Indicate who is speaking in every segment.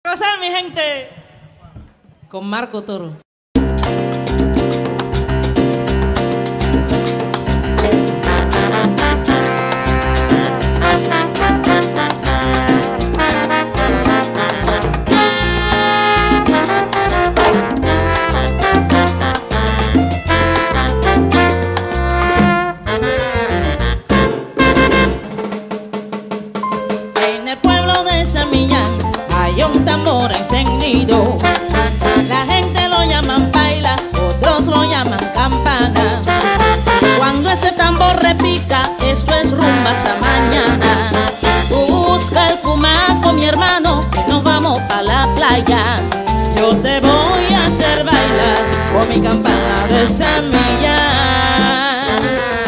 Speaker 1: Gozar, mi gente, con Marco Toro. Hay un tambor encendido, la gente lo llaman baila, otros lo llaman campana. Cuando ese tambor repica, esto es rumba hasta mañana. Busca el cumaco, mi hermano, que nos vamos pa' la playa. Yo te voy a hacer bailar con mi campana de San Millán.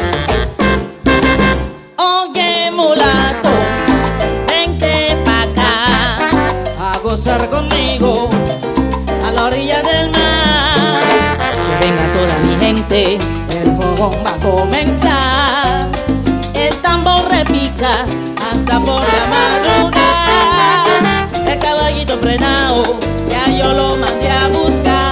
Speaker 1: Oye, mulato, gozar conmigo a la orilla del mar. Que venga toda mi gente, el fogón va a comenzar. El tambor repica hasta por la madrugada. El caballito frenado, ya yo lo mandé a buscar.